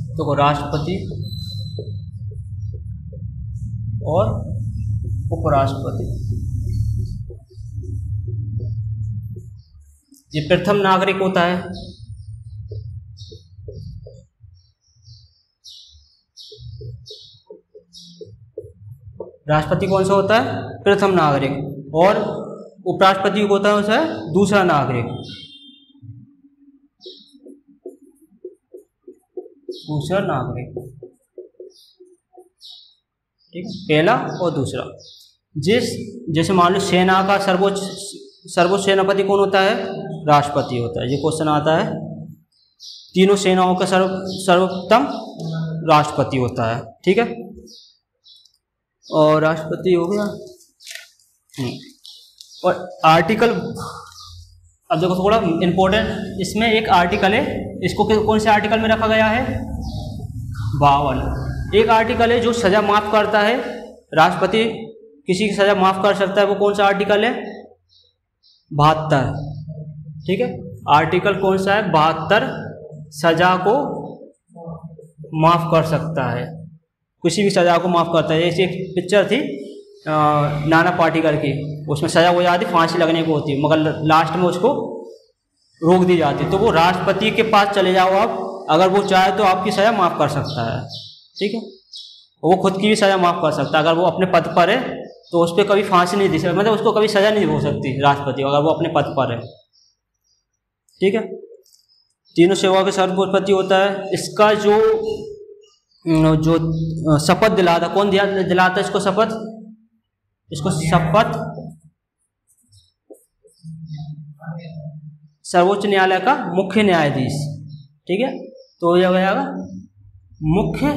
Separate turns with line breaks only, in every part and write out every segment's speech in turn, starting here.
तो राष्ट्रपति और उपराष्ट्रपति, ये प्रथम नागरिक होता है। राष्ट्रपति कौन सा होता है? प्रथम नागरिक। और उपराष्ट्रपति होता है उसे दूसरा नागरिक, दूसरा नागरिक, ठीक है, पहला और दूसरा। जैसे मान लो सेना का सर्वोच्च सेनापति कौन होता है? राष्ट्रपति होता है। ये क्वेश्चन आता है, तीनों सेनाओं का सर्वोत्तम राष्ट्रपति होता है, ठीक है। और राष्ट्रपति हो गया। और आर्टिकल, अब देखो थोड़ा इम्पोर्टेंट, इसमें एक आर्टिकल है, इसको कौन से आर्टिकल में रखा गया है? 52। एक आर्टिकल है जो सजा माफ करता है, राष्ट्रपति किसी की सजा माफ कर सकता है, वो कौन सा आर्टिकल है? 72, ठीक है। आर्टिकल कौन सा है? 72 सजा को माफ कर सकता है, किसी भी सजा को माफ करता है। ऐसी एक पिक्चर थी नाना पाटेकर की, उसमें सजा हो जाती, फांसी लगने को होती, मगर लास्ट में उसको रोक दी जाती। तो वो राष्ट्रपति के पास चले जाओ आप, अगर वो चाहे तो आपकी सजा माफ कर सकता है, ठीक है। वो खुद की भी सजा माफ कर सकता है, अगर वो अपने पद पर है तो उस पर कभी फांसी नहीं दी सकती, मतलब उसको कभी सजा नहीं हो सकती राष्ट्रपति, अगर वो अपने पद पर है, ठीक है। तीनों सेवा के सर्वोपरि होता है। इसका जो शपथ दिलाता, कौन दिलाता है इसको शपथ? इसको शपथ सर्वोच्च न्यायालय का मुख्य न्यायाधीश, ठीक है। तो यह हो जाएगा मुख्य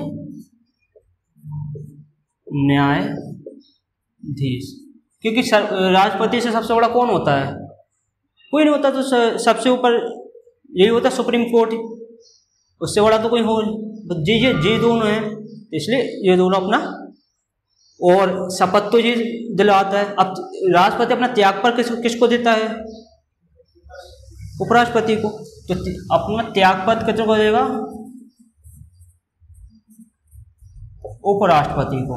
न्यायाधीश, क्योंकि राष्ट्रपति से सबसे बड़ा कौन होता है? कोई नहीं होता। तो सबसे ऊपर यही होता है सुप्रीम कोर्ट, उससे बड़ा तो कोई हो। ये दोनों हैं, इसलिए ये दोनों अपना, और शपथ तो ये दिलाता है। अब राष्ट्रपति अपना त्यागपत्र किसको देता है? उपराष्ट्रपति को। तो अपना त्यागपत्र किसको देगा? उपराष्ट्रपति को,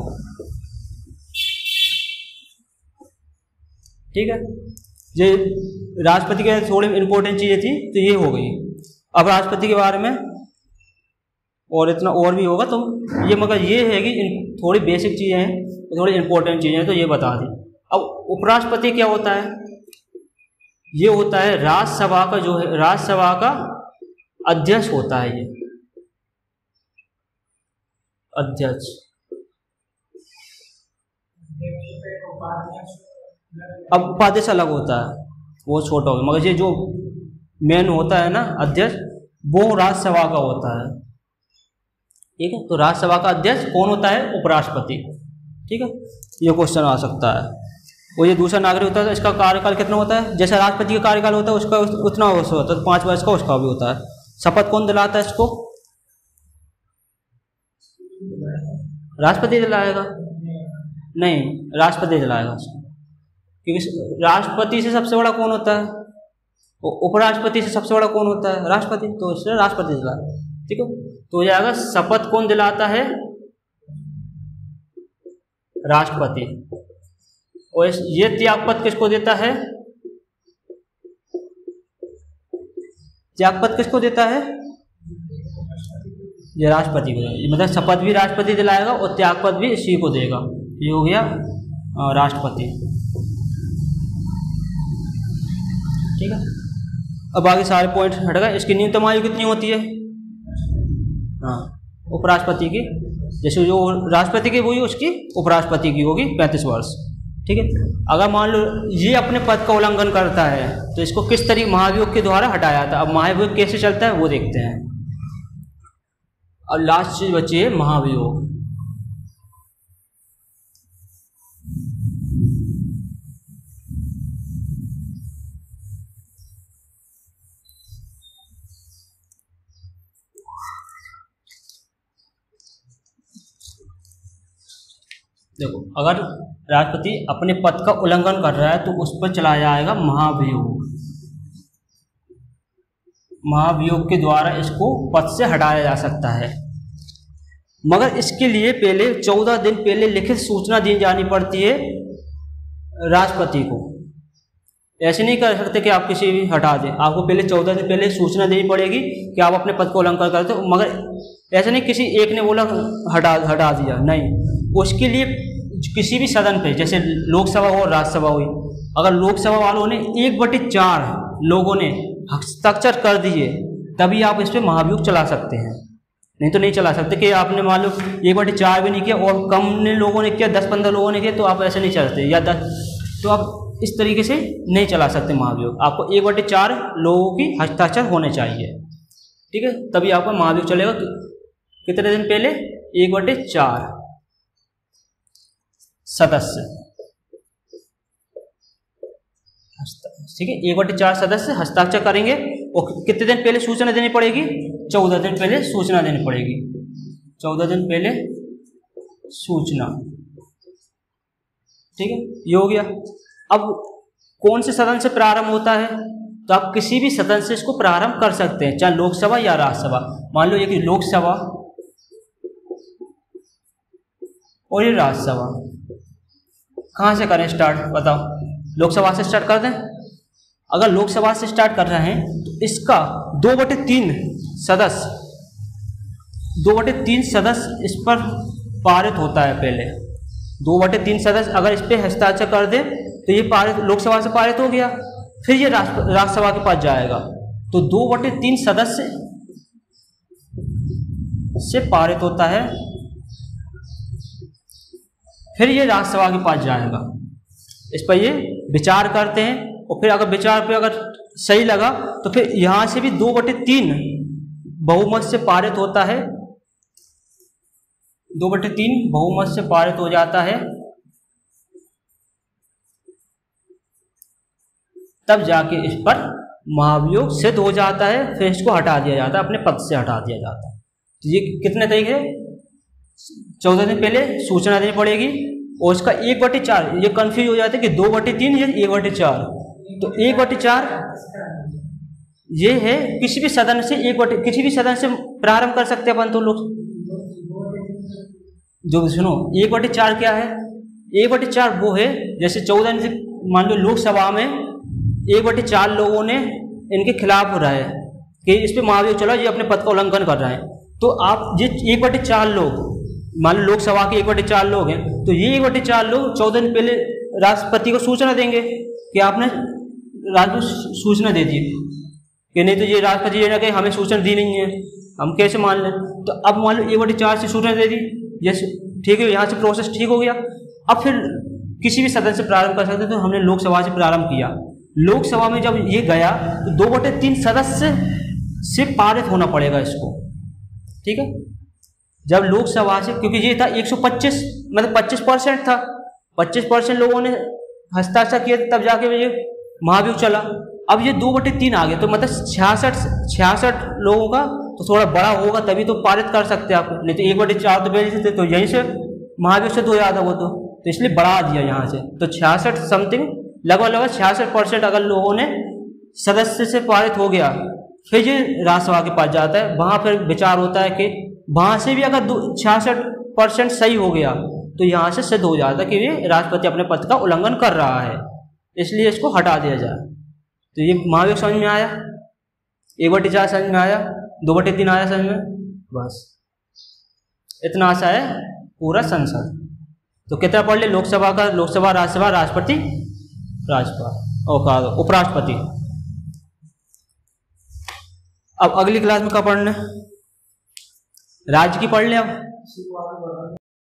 ठीक है। ये राष्ट्रपति के थोड़ी इंपॉर्टेंट चीजें थी, तो ये हो गई। अब राष्ट्रपति के बारे में और इतना और भी होगा, तो ये मगर ये है कि थोड़ी बेसिक चीज़ें हैं, थोड़ी इंपॉर्टेंट चीज़ें हैं, तो ये बता दी। अब उपराष्ट्रपति क्या होता है? ये होता है राज्यसभा का, जो है राज्यसभा का अध्यक्ष होता है। ये अध्यक्ष, अब उपाध्यक्ष अलग होता है, वो छोटा होगा, मगर ये जो मेन होता है ना अध्यक्ष, वो राज्यसभा का होता है, ठीक है। तो राज्यसभा का अध्यक्ष कौन होता है? उपराष्ट्रपति, ठीक है। ये क्वेश्चन आ सकता है। और ये दूसरा नागरिक होता है, तो इसका कार्यकाल कितना होता है? जैसा राष्ट्रपति का कार्यकाल होता है उसका उतना वर्ष होता है, तो 5 वर्ष का उसका भी होता है। शपथ कौन दिलाता है इसको? राष्ट्रपति दिलाएगा? नहीं, राष्ट्रपति दिलाएगा उसको, क्योंकि राष्ट्रपति से सबसे बड़ा कौन होता है? उपराष्ट्रपति से सबसे बड़ा कौन होता है? राष्ट्रपति, तो इसलिए राष्ट्रपति दिलाएगा, ठीक है। तो हो जाएगा शपथ कौन दिलाता है? राष्ट्रपति। और ये त्यागपत्र किसको देता है? त्यागपत्र किसको देता है? ये राष्ट्रपति को देगा, मतलब शपथ भी राष्ट्रपति दिलाएगा और त्यागपत्र भी इसी को देगा। ये हो गया राष्ट्रपति, ठीक है। अब आगे सारे पॉइंट हट गए। इसकी न्यूनतम आयु कितनी होती है? हाँ, उपराष्ट्रपति की, जैसे जो राष्ट्रपति की वही उसकी उपराष्ट्रपति की होगी 35 वर्ष, ठीक है। अगर मान लो ये अपने पद का उल्लंघन करता है तो इसको किस तरीके महाभियोग के द्वारा हटाया था। अब महाभियोग कैसे चलता है वो देखते हैं। और लास्ट चीज बची है महाभियोग। देखो, अगर राष्ट्रपति अपने पद का उल्लंघन कर रहा है तो उस पर चलाया जाएगा महाभियोग। महाभियोग के द्वारा इसको पद से हटाया जा सकता है, मगर इसके लिए पहले 14 दिन पहले लिखित सूचना दी जानी पड़ती है राष्ट्रपति को। ऐसे नहीं कर सकते कि आप किसी भी हटा दें, आपको पहले 14 दिन पहले सूचना देनी पड़ेगी कि आप अपने पद को उल्लंघन करते हो। मगर ऐसा नहीं किसी एक ने बोला हटा दिया, नहीं। उसके लिए किसी भी सदन पे, जैसे लोकसभा हो और राज्यसभा हुई, अगर लोकसभा वालों ने 1/4 लोगों ने हस्ताक्षर कर दिए तभी आप इस पर महाभियोग चला सकते हैं, नहीं तो नहीं चला सकते। कि आपने मान लो 1/4 भी नहीं किया और कम ने लोगों ने किया, 10-15 लोगों ने किया, तो आप ऐसे नहीं चलते, या 10, तो आप इस तरीके से नहीं चला सकते महाभियोग। आपको 1/4 लोगों की हस्ताक्षर होने चाहिए, ठीक है, तभी आपका महाभियोग चलेगा। कितने दिन पहले? 1/4 सदस्य, ठीक है, 1/4 सदस्य हस्ताक्षर करेंगे। और कितने दिन पहले सूचना देनी पड़ेगी? 14 दिन पहले सूचना देनी पड़ेगी, 14 दिन पहले सूचना, ठीक है, ये हो गया। अब कौन से सदन से प्रारंभ होता है? तो आप किसी भी सदन से इसको प्रारंभ कर सकते हैं, चाहे लोकसभा या राज्यसभा। मान लो ये कि लोकसभा और ये राज्यसभा, कहाँ से करें स्टार्ट? बताओ, लोकसभा से स्टार्ट कर दें? अगर लोकसभा से स्टार्ट कर रहे हैं तो इसका 2/3 सदस्य, 2/3 सदस्य इस पर पारित होता है। पहले 2/3 सदस्य अगर इस पर हस्ताक्षर कर दे तो ये पारित, लोकसभा से पारित हो गया। फिर ये राज्यसभा के पास जाएगा, तो 2/3 सदस्य से पारित होता है, फिर ये राज्यसभा के पास जाएगा। इस पर ये विचार करते हैं और फिर अगर विचार पे अगर सही लगा तो फिर यहां से भी 2/3 बहुमत से पारित होता है, 2/3 बहुमत से पारित हो जाता है, तब जाके इस पर महाभियोग सिद्ध हो जाता है। फिर इसको हटा दिया जाता है, अपने पद से हटा दिया जाता है। तो ये कितने तरीके? 14 दिन पहले सूचना देनी पड़ेगी और इसका 1/4, ये कंफ्यूज हो जाते हैं कि 2/3 या 1/4। तो 1/4 ये है किसी भी सदन से, किसी भी सदन से प्रारंभ कर सकते हैं अपन तो लोग। जो सुनो, 1/4 क्या है? 1/4 वो है, जैसे 14 दिन मान लो लोकसभा में 1/4 लोगों ने इनके खिलाफ हो रहा है कि इस पे महाभियोग चला, ये अपने पद का उल्लंघन कर रहे हैं। तो आप ये 1/4 लोग, मान लो लोकसभा के 1/4 लोग हैं, तो ये 1/4 लोग 14 दिन पहले राष्ट्रपति को सूचना देंगे कि आपने सूचना दे दी, कि नहीं तो ये राष्ट्रपति ये ना कहे हमें सूचना दी नहीं है, हम कैसे मान लें। तो अब मान लो 1/4 से सूचना दे दी, जैसे ठीक है, यहाँ से प्रोसेस ठीक हो गया। अब फिर किसी भी सदन से प्रारंभ कर सकते हैं, तो हमने लोकसभा से प्रारंभ किया। लोकसभा में जब ये गया तो 2/3 सदस्य से पारित होना पड़ेगा इसको, ठीक है। जब लोकसभा से, क्योंकि ये था 125, मतलब 25% था, 25% लोगों ने हस्ताक्षर किए तब जाके ये महाभियोग चला। अब ये 2/3 आ गए, तो मतलब 66 लोगों का तो थोड़ा बड़ा होगा, तभी तो पारित कर सकते हैं आप, नहीं तो 1/4 तो पहले से थे, तो यहीं से महाभियोग से 2 याद वो तो इसलिए बढ़ा दिया यहाँ से। तो 66 समथिंग, लगभग 66% अगर लोगों ने सदस्य से पारित हो गया, फिर ये राज्यसभा के पास जाता है। वहाँ फिर विचार होता है कि वहाँ से भी अगर 66% सही हो गया तो यहाँ से सिद्ध हो जाता है कि ये राष्ट्रपति अपने पद का उल्लंघन कर रहा है, इसलिए इसको हटा दिया जाए। तो ये महाभियोग समझ में आया, 1/4 समझ में आया, 2/3 आया समझ में, बस इतना आशा है पूरा संसद। तो कितना पढ़ ले? लोकसभा का, लोकसभा, राज्यसभा, राष्ट्रपति, राज्यपाल, उपराष्ट्रपति। अब अगली क्लास में क्या पढ़ना है? राज्य की पढ़ ले अब।